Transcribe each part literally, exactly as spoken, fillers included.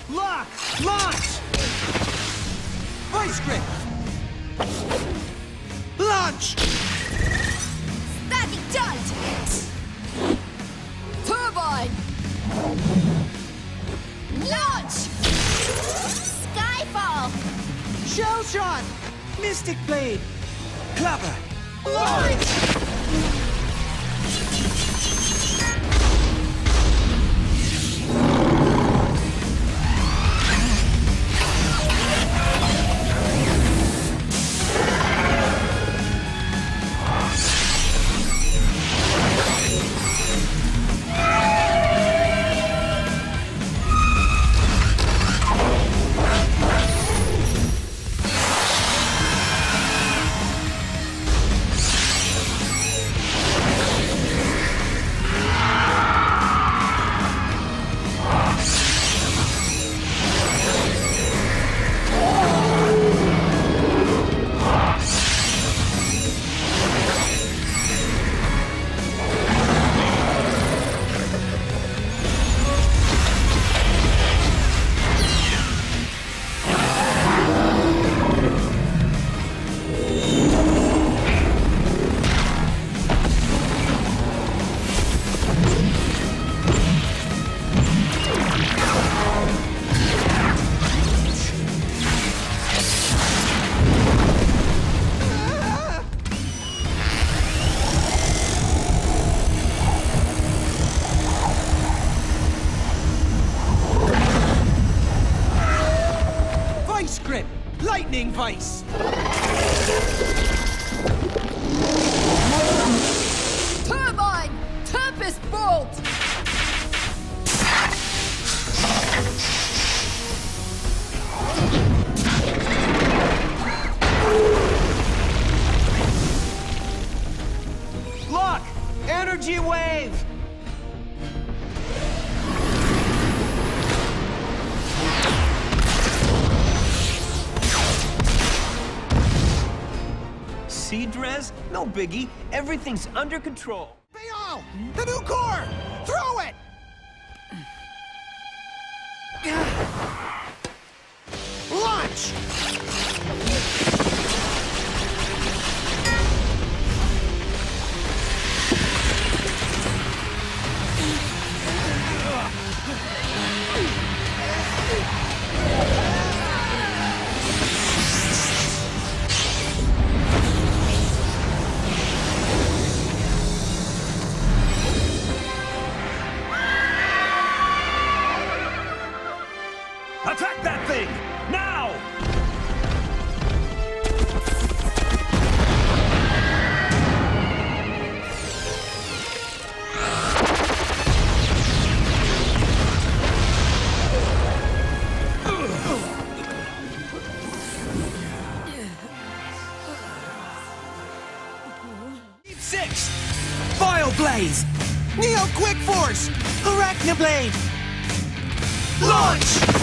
Lock! Launch! Vice grip! Launch! Static charge! Turbine! Launch! Skyfall! Shell shot! Mystic blade! Clever! Launch! Grip! Lightning Vice! Turbine! Tempest Bolt! Lock! Energy Wave! See, Drez? No biggie. Everything's under control. Bayal! The new core! Throw it! Launch! Attack that thing! Now! Deep Six! File Blaze! Neo Quick Force! Arachnoblade! Launch!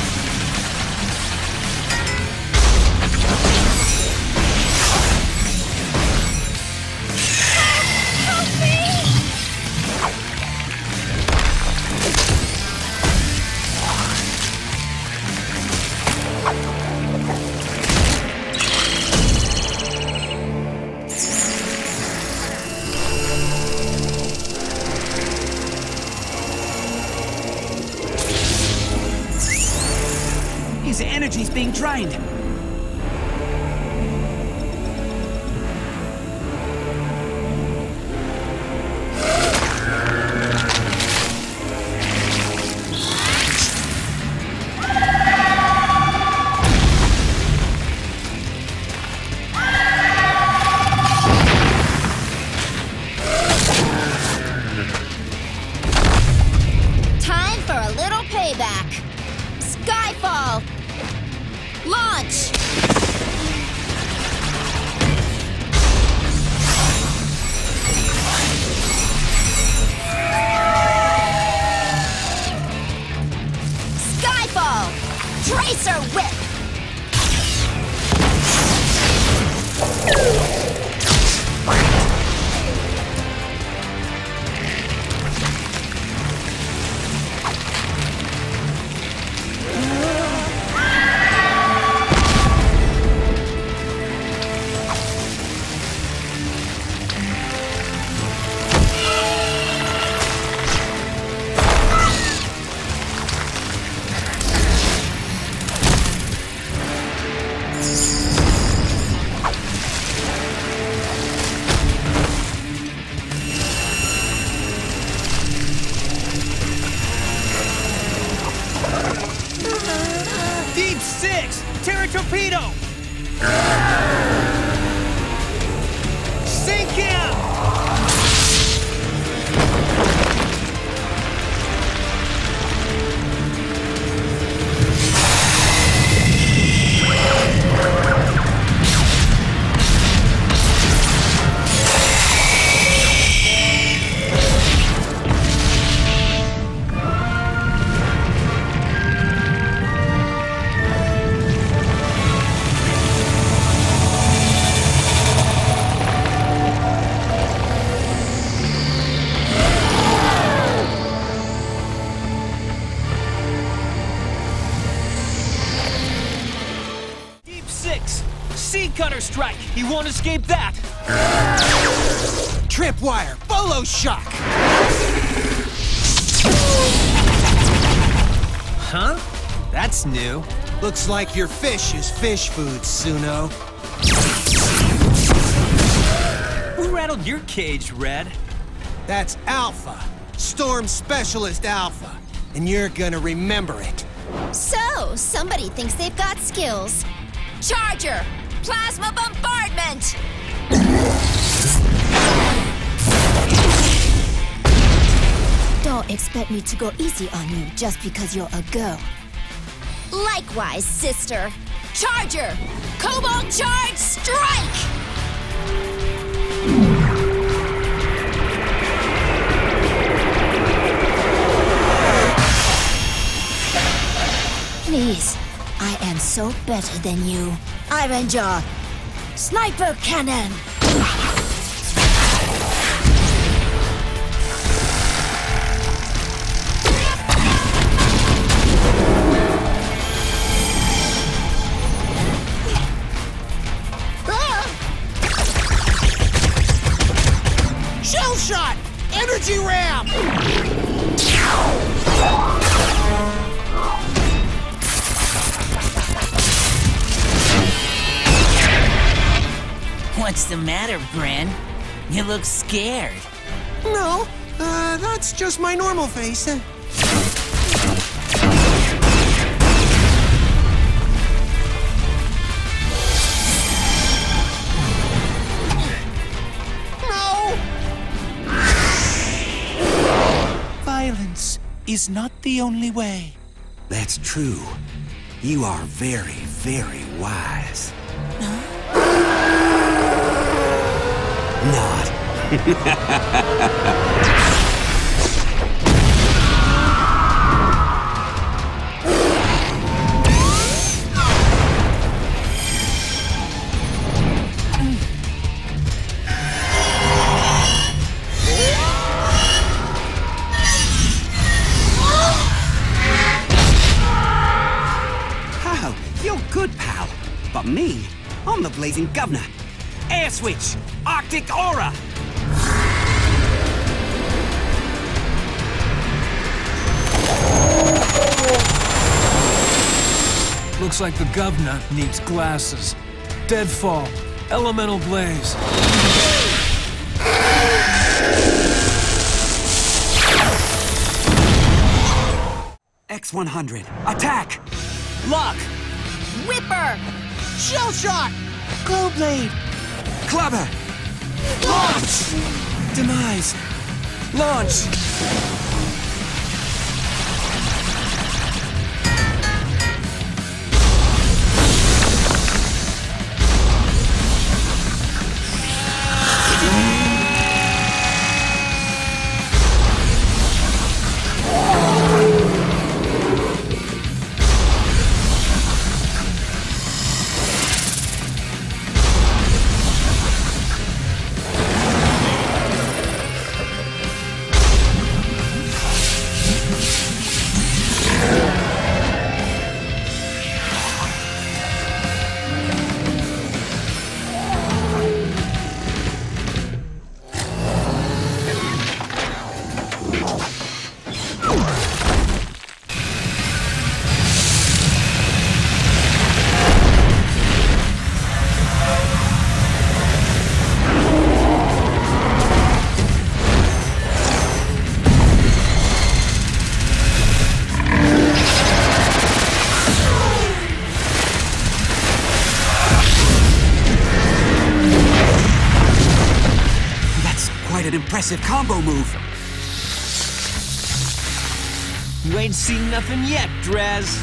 His energy's being drained. Time for a little payback. Skyfall! Launch! Skyfall! Tracer Whip! six! Terra Torpedo! Sink in! Sea Cutter Strike! He won't escape that! Tripwire! Bolo Shock! Huh? That's new. Looks like your fish is fish food, Suno. Who rattled your cage, Red? That's Alpha. Storm Specialist Alpha. And you're gonna remember it. So, somebody thinks they've got skills. Charger! Plasma bombardment! Don't expect me to go easy on you just because you're a girl. Likewise, sister. Charger! Cobalt Charge Strike! Please, I am so better than you. Iron Jaw, Sniper Cannon! Shell Shot! Energy Ram! What's the matter, Bren? You look scared. No, uh, that's just my normal face. No! Violence is not the only way. That's true. You are very, very wise. Not. How? You're good, pal. But me, I'm the blazing governor. Air switch! Arctic aura! Looks like the governor needs glasses. Deadfall. Elemental blaze. X one hundred, attack! Lock! Whipper! Shell Shot! Glow Blade! Clubber! Launch! Demise! Launch! impressive combo move. You ain't seen nothing yet, Drez.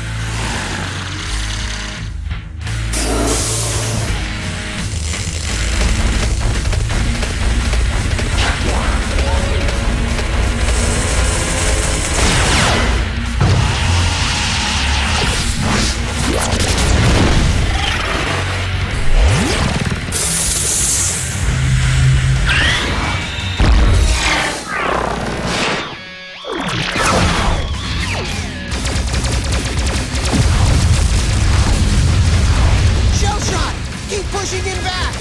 Pushing him back!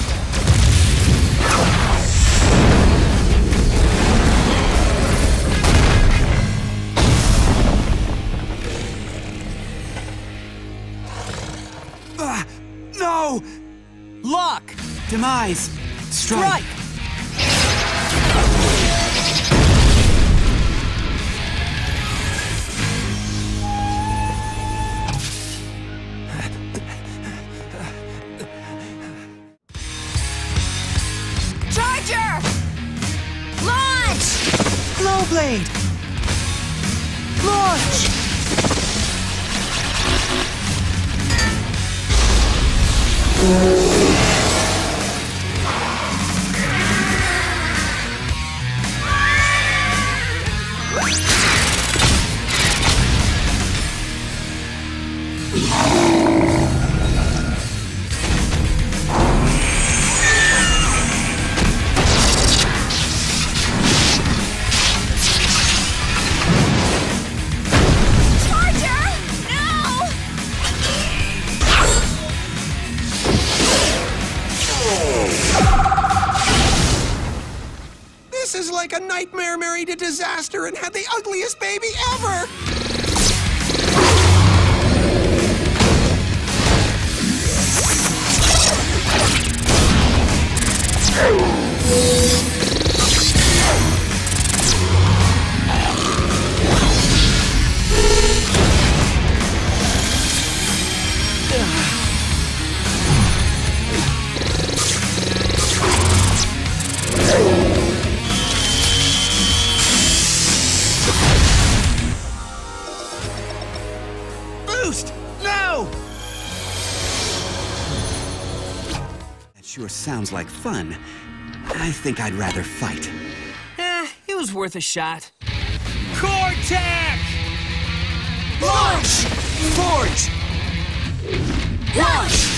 Uh, no! Lock! Demise! Strike! Strike! Charger! Launch! Glowblade! Launch! This is like a nightmare married to disaster and had the ugliest baby ever! Boost! No! That sure sounds like fun. I think I'd rather fight. Eh, it was worth a shot. Core tech! Launch! Forge! Launch!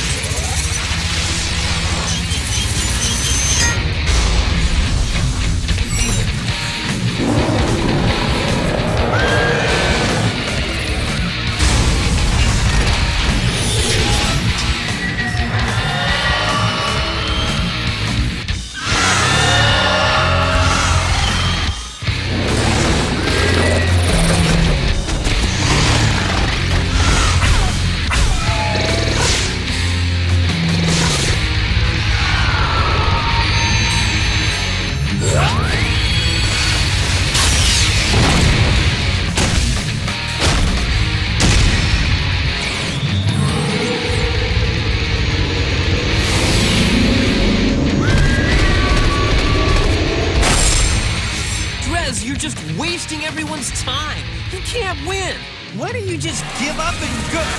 You're just wasting everyone's time. You can't win. Why don't you just give up and go?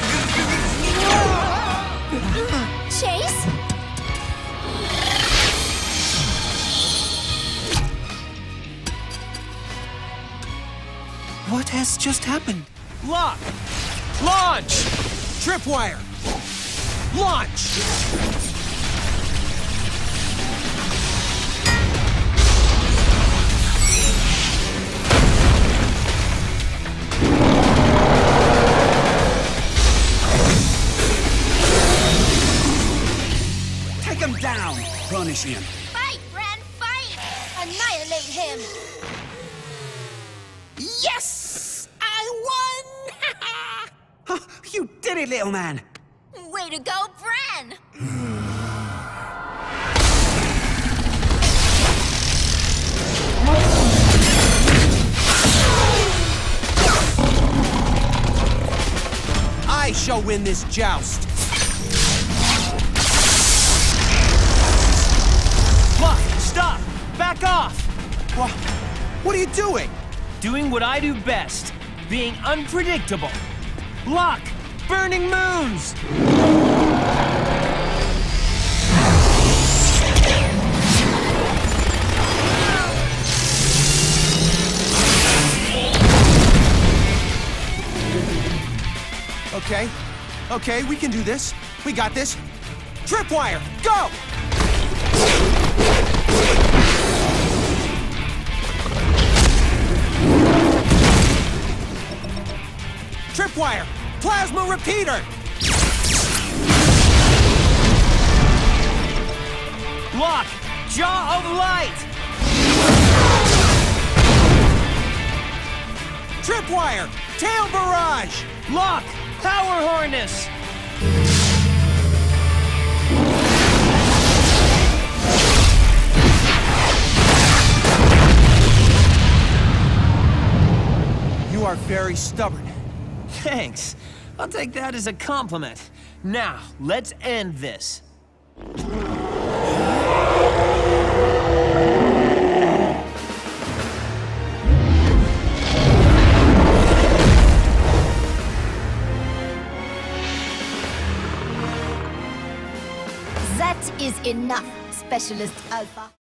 Chase? What has just happened? Lock! Launch! Tripwire! Launch! Take him down! Punish him. Fight, Bren, fight! Annihilate him! Yes! I won! You did it, little man! Way to go, Bren! I shall win this joust! Lock! Stop! Back off! What? What are you doing? Doing what I do best. Being unpredictable. Lock! Burning moons! Okay. Okay, we can do this. We got this. Tripwire, go! Tripwire, plasma repeater! Lock! Jaw of light! Tripwire, tail barrage! Lock! Power harness! You are very stubborn. Thanks. I'll take that as a compliment. Now, let's end this. That is enough, Specialist Alpha.